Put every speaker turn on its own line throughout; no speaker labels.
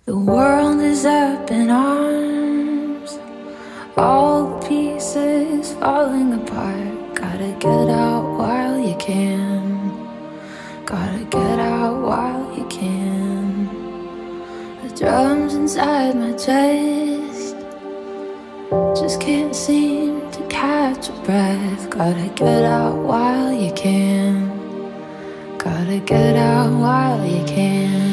The world is up in arms, all the pieces falling apart. Gotta get out while you can. Gotta get out while you can. The drums inside my chest just can't seem to catch a breath. Gotta get out while you can. Gotta get out while you can.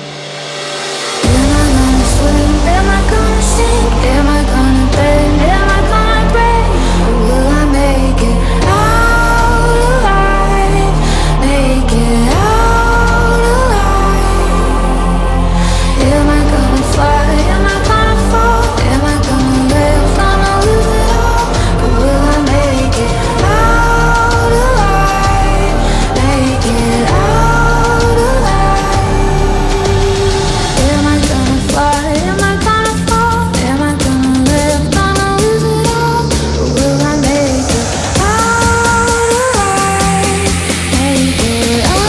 Am I gonna swim? Am I gonna sink? Am I gonna bend? Am I gonna break? Or will I make it out alive? Make it out alive. Am I gonna fly? Am I gonna fall? Am I gonna live? Gonna lose it all? Or will I make it out alive? Make it out alive. Am I gonna fly? Am I gonna fall? Am I gonna live? Gonna lose it all? Or will I make it out alive? Make it out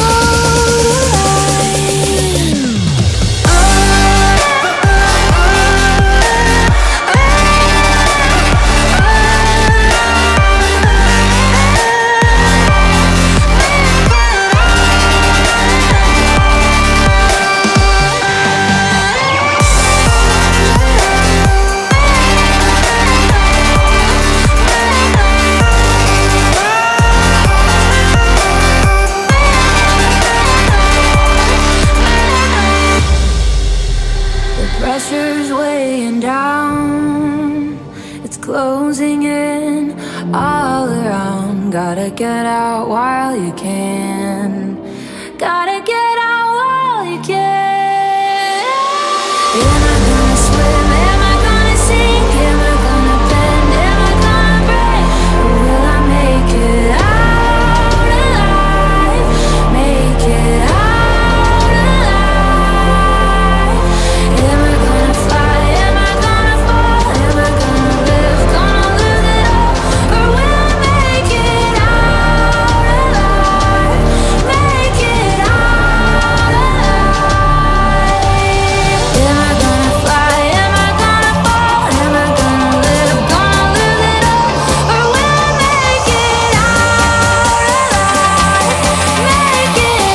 pressure's weighing down, it's closing in all around. Gotta get out while you can. Gotta get out while you can. Am I gonna swim? Am I gonna sink? Am I gonna bend? Am I gonna break? Or will I make it out alive? Make it out alive. Am I gonna fly? Am I gonna fall? Am I gonna live? Gonna lose it all? Or will I make it out alive? Make it out alive. Am I gonna fly? Am I gonna fall? Am I gonna live? Gonna lose it all? Or will I make it out alive? Make it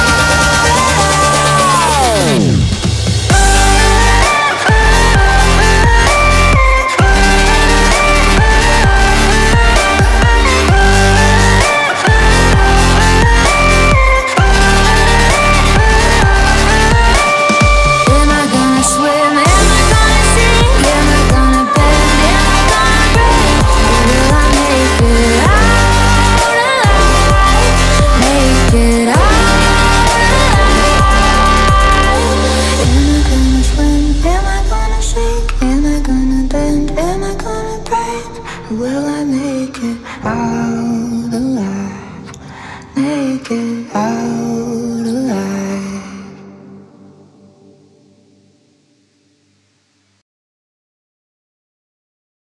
out alive. Am I gonna swim? Am I gonna sink? Am I gonna bend? Am I gonna break? Or will I make it out alive? Make it out alive. Am I gonna swim? Am I gonna sink? Am I gonna bend? Am I gonna break? Or will I make it out alive? Make it out